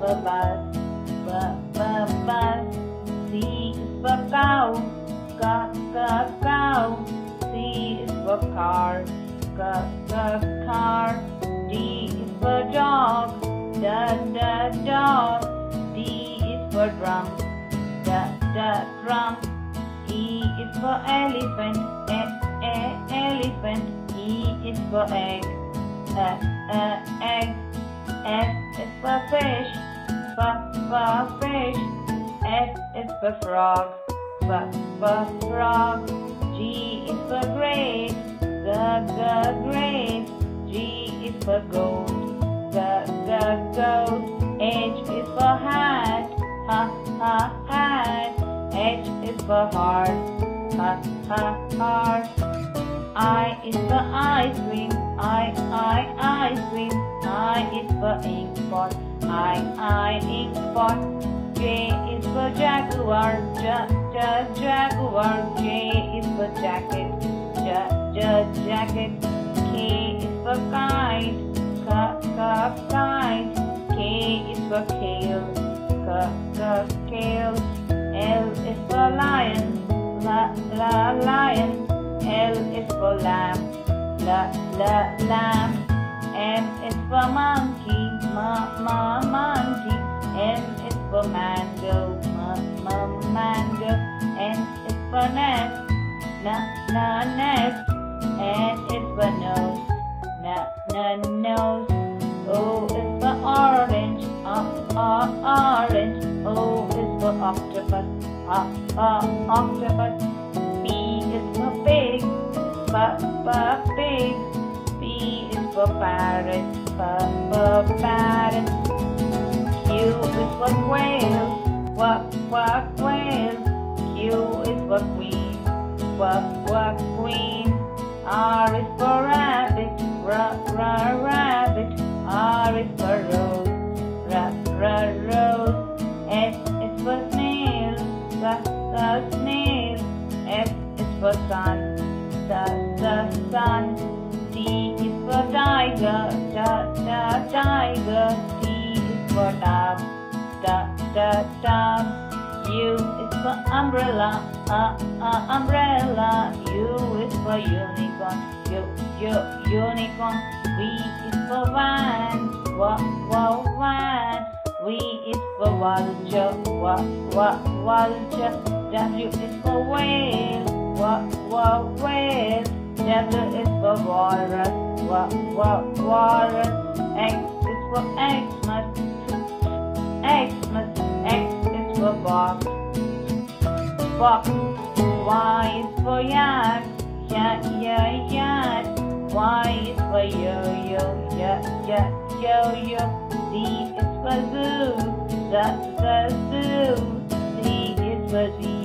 for bus, bus. C is for cow, cow. C is for car, car. D is for dog, dog. D is for drum, drum. E is for elephant, elephant. E is for egg, egg. F is for fish, fish. F is for frog, frog. G is for grapes, grapes. G is for goat, goat. H is for hat, hat. H is for heart, heart. I is for ice cream, ice cream. I is for ink pot, ink pot. J is for jaguar, jaguar. J is for jacket, jacket. K is for kite, kite. K is for kale, kale. L is for lion, lion. L is for lamb, lamb. M is for monkey, monkey. N is for mango, mango. N is for nest, nest. N is for nose, nose. O is for orange, orange. O is for octopus, octopus. P is for pig, pig. P is for parrot, parrot. Q is for quail, quail. Q is for queen, queen. R is for rabbit, rabbit. R is for rose, rose. S is for snail, snail. F is for sun, sun. T is for tiger, tiger. T is for tub, tub. U is for umbrella, umbrella. U is for unicorn, unicorn. V is for van, van. V is for vulture, vulture. W is for whale, whale. W is for walrus, walrus. X is for Xmas, Xmas. X is for box, box. Y is for yak, yak. Y is for yo-yo, yo-yo. Z is for zoo, zoo. Z is for